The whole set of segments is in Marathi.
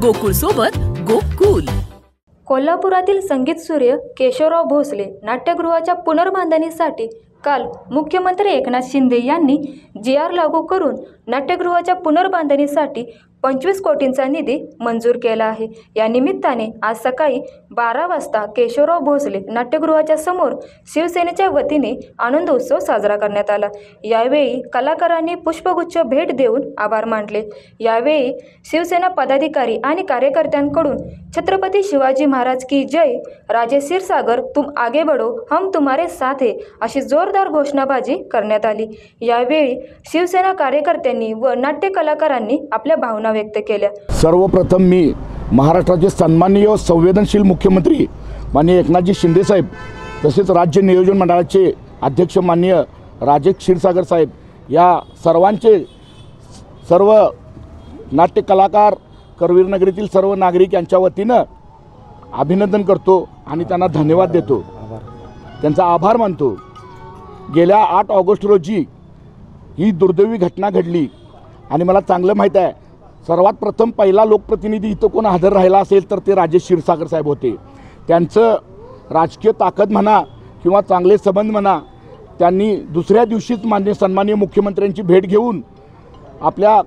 गोकुळ सोबत गोकुल। कोल्हापुरातील संगीत सूर्य केशवराव भोसले नाट्यगृहाच्या पुनर्बांधणीसाठी काल मुख्यमंत्री एकनाथ शिंदे यांनी GR लागू करून नाट्यगृहाच्या पुनर्बांधणीसाठी 25 कोटींचा निधी मंजूर केला आहे। या निमित्ताने आज सकाळी 12 वाजता केशवराव भोसले नाट्यगृहाच्या समोर शिवसेनेच्या वतीने आनंद उत्सव साजरा करण्यात आला। यावेळी कलाकारांनी पुष्पगुच्छ भेट देऊन आभार मानले। यावेळी शिवसेना पदाधिकारी आणि कार्यकर्त्यांकडून छत्रपती शिवाजी महाराज की जय, राजे क्षीरसागर तुम आगे बढ़ो, हम तुम्हारे साथ हैं अशी जोरदार घोषणाबाजी करण्यात आली। यावेळी शिवसेना कार्यकर्त्यांनी व नाट्य कलाकारांनी आपल्या भावना व्यक्त केल्या। सर्वप्रथम मी महाराष्ट्राचे सन्माननीय संवेदनशील मुख्यमंत्री माननीय एकनाथजी शिंदे साहेब, तसेच राज्य नियोजन मंडळाचे अध्यक्ष माननीय राजे क्षीरसागर साहेब या सर्वांचे, सर्व नाट्य कलाकार, करवीर नगरीतील सर्व नागरिक यांच्या वतीनं अभिनंदन करतो आणि त्यांना धन्यवाद देतो, त्यांचा आभार मानतो। गेल्या 8 ऑगस्ट रोजी ही दुर्दैवी घटना घडली आणि मला चांगलं माहीत आहे, सर्वात प्रथम पहिला लोकप्रतिनिधी इथं कोण हजर राहिला असेल तर ते राजे क्षीरसागर साहेब होते। त्यांचं राजकीय ताकद म्हणा किंवा चांगले संबंध म्हणा, त्यांनी दुसऱ्या दिवशीच सन्माननीय मुख्यमंत्र्यांची भेट घेऊन आपल्या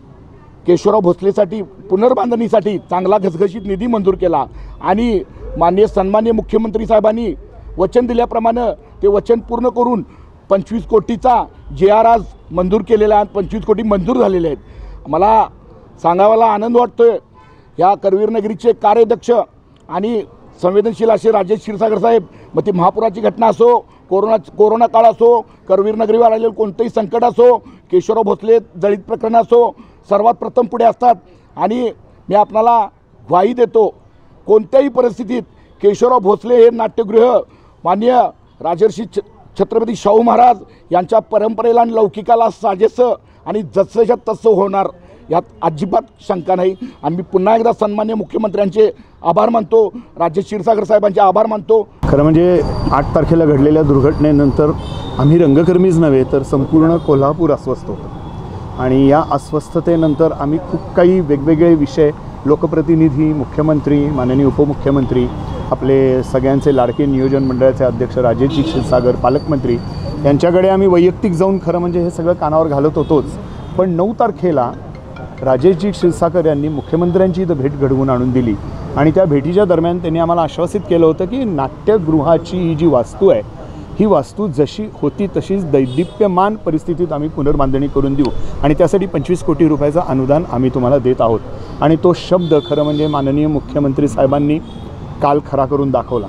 केशवराव भोसलेसाठी पुनर्बांधणीसाठी चांगला घसघशीत निधी मंजूर केला आणि सन्माननीय मुख्यमंत्री साहेबांनी वचन दिल्याप्रमाणे ते वचन पूर्ण करून 25 कोटीचा GR आज मंजूर केलेला आहे। 25 कोटी मंजूर झालेले आहेत। मला सांगायला आनंद वाटतोय, या करवीर नगरीचे कार्यदक्ष आणि संवेदनशील असे राजे क्षीरसागर साहेब, मग ती महापुराची घटना असो, कोरोना काळ असो, करवीर नगरीवर आलेलं कोणतंही संकट असो, केशवराव भोसले दलित प्रकरण असो, सर्वात प्रथम पुढे असतात आणि मी आपणाला ग्वाही देतो, कोणत्याही परिस्थितीत केशवराव भोसले हे नाट्यगृह माननीय राजर्षी छत्रपती शाहू महाराज यांच्या परंपरेला आणि लौकिकाला साजेसं आणि जसंच्या तसं होणार यात अजिबात शंका नाही। आणि मी पुन्हा एकदा सन्माननीय मुख्यमंत्र्यांचे आभार मानतो, राजे क्षीरसागर साहेबांचे आभार मानतो। खरं म्हणजे 8 तारखेला घडलेल्या दुर्घटनेनंतर आम्ही रंगकर्मीच नव्हे तर संपूर्ण कोल्हापूर अस्वस्थ होतो आणि या अस्वस्थतेनंतर आम्ही खूप काही वेगवेगळे विषय, लोकप्रतिनिधी, मुख्यमंत्री, माननीय उपमुख्यमंत्री, आपले सगळ्यांचे लाडके नियोजन मंडळाचे अध्यक्ष राजेजी क्षीरसागर, पालकमंत्री यांच्याकडे आम्ही वैयक्तिक जाऊन खरं म्हणजे हे सगळं कानावर घालत होतोच। पण 9 तारखेला राजेजी क्षीरसागर यांनी मुख्यमंत्र्यांची इथं भेट घडवून आणून दिली आणि त्या भेटीच्या दरम्यान त्यांनी आम्हाला आश्वासित केलं होतं की नाट्यगृहाची ही जी वास्तू आहे, ही वास्तू जशी होती तशीच दैदिप्यमान परिस्थितीत आम्ही पुनर्बांधणी करून देऊ आणि त्यासाठी 25 कोटी रुपयाचं अनुदान आम्ही तुम्हाला देत आहोत। आणि तो शब्द खरं म्हणजे माननीय मुख्यमंत्री साहेबांनी काल खरा करून दाखवला।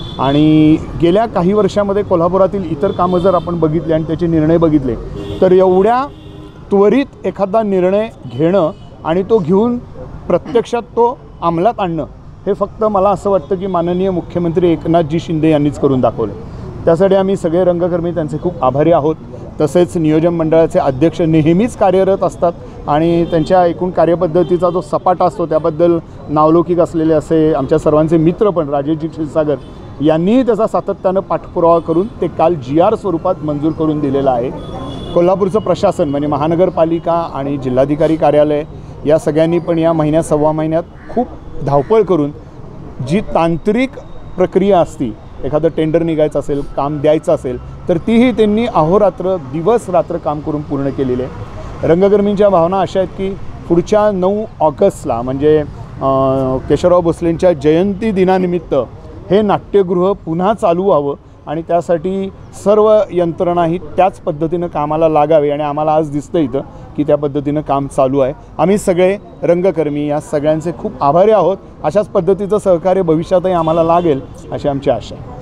आणि गेल्या काही वर्षामध्ये कोल्हापुरातील इतर कामं जर आपण बघितले आणि त्याचे निर्णय बघितले तर एवढ्या त्वरित एखादा निर्णय घेणं आणि तो घेऊन प्रत्यक्षात तो अंमलात आणणं हे फक्त मला असं वाटतं की माननीय मुख्यमंत्री एकनाथजी शिंदे यांनीच करून दाखवलं। त्यासाठी आम्ही सगळे रंगकर्मी त्यांचे खूप आभारी आहोत। तसेच नियोजन मंडळाचे अध्यक्ष नेहमीच कार्यरत असतात आणि त्यांच्या एकूण कार्यपद्धतीचा जो सपाटा असतो त्याबद्दल नावलौकिक असलेले असे आमच्या सर्वांचे मित्र पण राजेजी क्षीरसागर यांनीही त्याचा सातत्यानं पाठपुरावा करून ते काल GR स्वरूपात मंजूर करून दिलेलं आहे। कोल्हापूरचं प्रशासन म्हणजे महानगरपालिका आणि जिल्हाधिकारी कार्यालय या सगळ्यांनी पण या महिन्यात, सव्वा महिन्यात खूप धावपळ करून जी तांत्रिक प्रक्रिया असती, एखादं टेंडर निघायचं असेल, काम द्यायचं असेल तर तीही त्यांनी अहोरात्र, दिवस रात्र काम करून पूर्ण केलेले आहे। रंगकर्मींच्या भावना अशा आहेत की पुढच्या 9 ऑगस्टला म्हणजे केशवराव भोसलेंच्या जयंती दिनानिमित्त हे नाट्यगृह पुन्हा चालू व्हावं आणि त्यासाठी सर्व यंत्रणा ही त्याच पद्धतीनं कामाला लागावे आणि आम्हाला आज दिसतं इथं की त्या पद्धतीनं काम चालू आहे। आम्ही सगळे रंगकर्मी या सगळ्यांचे खूप आभारी आहोत। अशाच पद्धतीचं सहकार्य भविष्यातही आम्हाला लागेल अशी आमची आशा आहे।